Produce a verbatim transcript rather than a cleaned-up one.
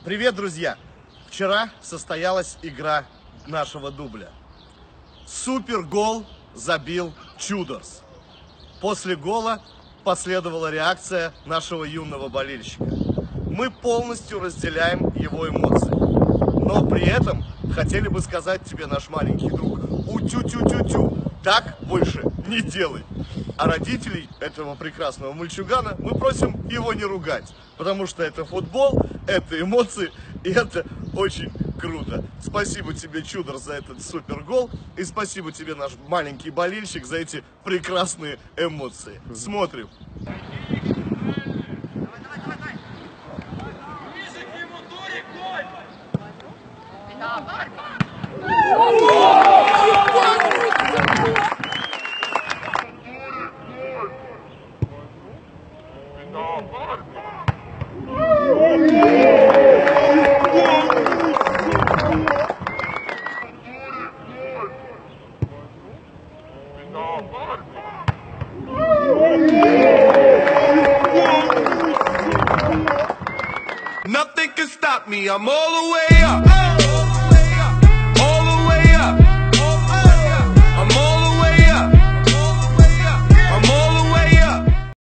Привет, друзья! Вчера состоялась игра нашего дубля. Супер гол забил Чудорс. После гола последовала реакция нашего юного болельщика. Мы полностью разделяем его эмоции. Но при этом хотели бы сказать тебе, наш маленький друг, у-тю-тю-тю-тю, так больше не делай. А родителей этого прекрасного мальчугана мы просим его не ругать, потому что это футбол, это эмоции, и это очень круто. Спасибо тебе, Чудор, за этот супер гол, и спасибо тебе, наш маленький болельщик, за эти прекрасные эмоции. Смотрим. Nothing can stop me, I'm all the way up.